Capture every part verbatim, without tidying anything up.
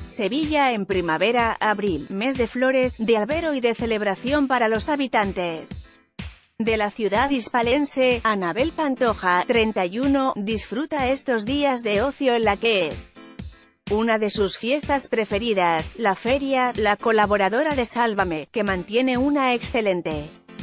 Sevilla en primavera, abril, mes de flores, de albero y de celebración para los habitantes de la ciudad hispalense. Anabel Pantoja, treinta y uno, disfruta estos días de ocio en la que es una de sus fiestas preferidas, la feria. La colaboradora de Sálvame, que mantiene una excelente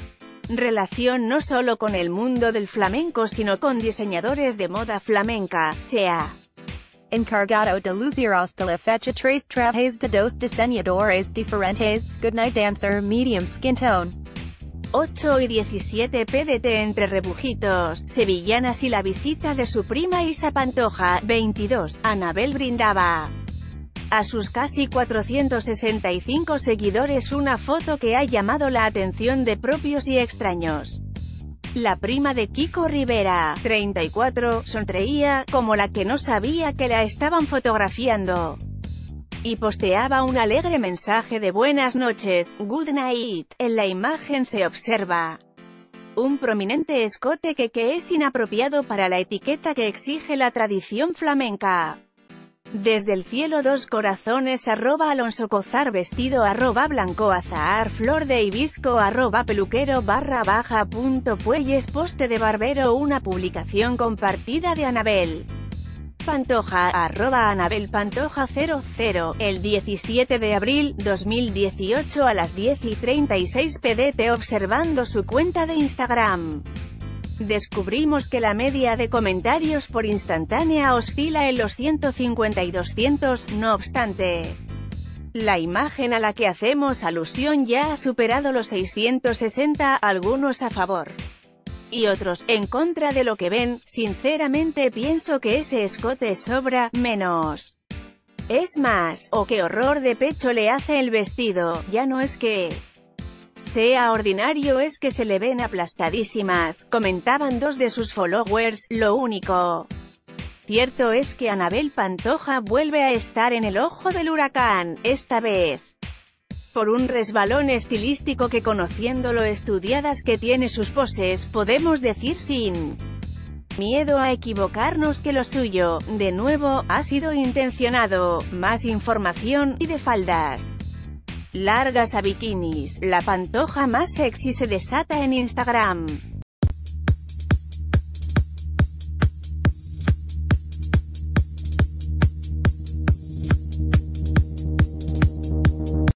relación no solo con el mundo del flamenco sino con diseñadores de moda flamenca, se ha encargado de lucir hasta la fecha tres trajes de dos diseñadores diferentes: Goodnight Dancer, Medium Skin Tone, ocho y diecisiete P D T entre rebujitos, sevillanas y la visita de su prima Isa Pantoja, veintidós. Anabel brindaba a sus casi cuatrocientos sesenta y cinco seguidores una foto que ha llamado la atención de propios y extraños. La prima de Kiko Rivera, treinta y cuatro, sonreía, como la que no sabía que la estaban fotografiando, y posteaba un alegre mensaje de buenas noches, good night. En la imagen se observa un prominente escote que, que es inapropiado para la etiqueta que exige la tradición flamenca. Desde el cielo dos corazones, arroba Alonso Cozar vestido, arroba Blanco Azahar, flor de hibisco, arroba peluquero barra baja punto Puelles, poste de barbero. Una publicación compartida de Anabel Pantoja, arroba Anabel Pantoja cero cero, el diecisiete de abril, dos mil dieciocho a las diez y treinta y seis P D T. Observando su cuenta de Instagram, descubrimos que la media de comentarios por instantánea oscila en los ciento cincuenta y doscientos, no obstante, la imagen a la que hacemos alusión ya ha superado los seiscientos sesenta, algunos a favor y otros en contra de lo que ven. Sinceramente pienso que ese escote sobra, menos es más, o qué horror de pecho le hace el vestido. Ya no es que sea ordinario, es que se le ven aplastadísimas, comentaban dos de sus followers. Lo único cierto es que Anabel Pantoja vuelve a estar en el ojo del huracán, esta vez por un resbalón estilístico que, conociendo lo estudiadas que tiene sus poses, podemos decir sin miedo a equivocarnos que lo suyo, de nuevo, ha sido intencionado. Más información, y de faldas largas a bikinis, la Pantoja más sexy se desata en Instagram.